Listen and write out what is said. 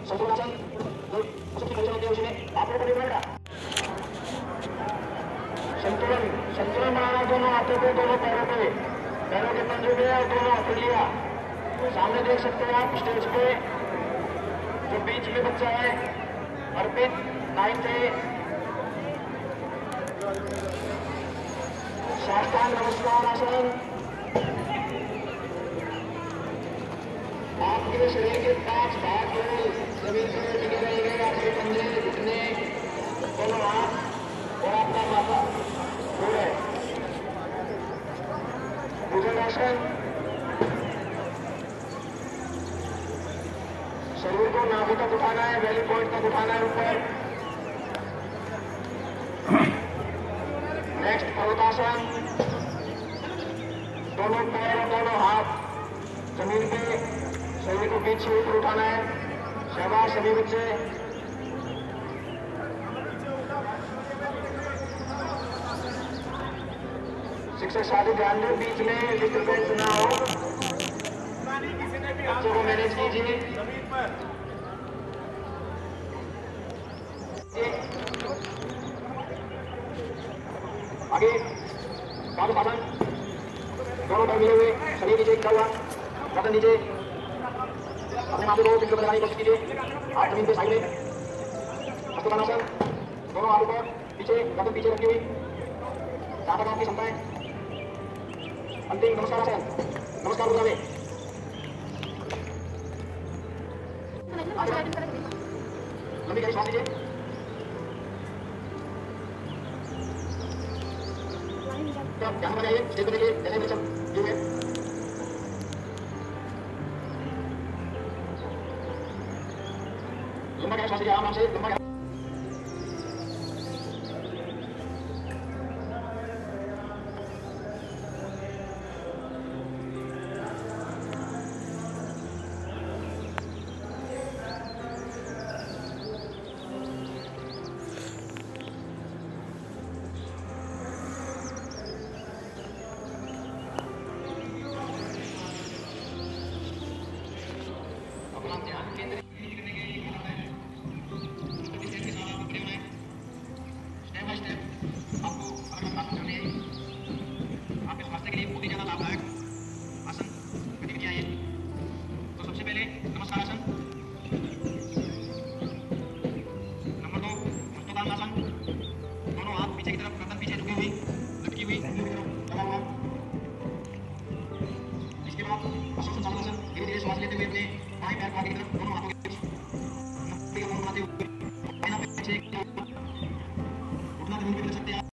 संतुलन जो सबकी खर्च होती है उसमें आप लोगों को मिलेगा संतुलन संतुलन बनाना दोनों हाथों पे दोनों पैरों के पंजे पे और दोनों हथेलियां सामने देख सकते हैं आप स्टेज पे जो बीच में बच्चा है अर्पित 9th साष्टांग नमस्कार आसन आपके शरीर के 5 भाग जमीन पर टिके रहेंगे आपके पंजे घुटने दोनों हाथ और आपका माथा पूरे भुजंगासन शरीर को नाभि तक उठाना है वैली पॉइंट तक उठाना है ऊपर नेक्स्ट पर्वतासन दोनों पैर और दोनों हाथ जमीन पे शरीर को बीच से ऊपर उठाना है शाबाश सभी बच्चे शिक्षक साथी ध्यान दें बीच में डिस्टर्बेंस ना हो बच्चों को मैनेज कीजिए आगे पादुकासन दोनों पैर मिले हुए शरीर नीचे गिरा हुआ गर्दन नीचे अपने माथे को पिंड पर लगाने की कोशिश कीजिए हाथ जमीन पे साइड में हस्तकानासन दोनों हाथ ऊपर पीछे गर्दन पीछे रखी हुई जहां तक आपकी क्षमता है अंतिम नमस्कार आसन नमस्कार बुलावे लंबी गहरी सांस लीजिए ध्यान में जाइए स्टेज पर देखिए जैसे बच्चा जो है लंबा गहरी सांस लीजिए आराम से लंबा धीरे धीरे श्वास लेते हुए अपने बाएं पैर को आगे की तरफ दोनों हाथों के बीच बनाते हुए उठना जमीन पे कर सकते हैं।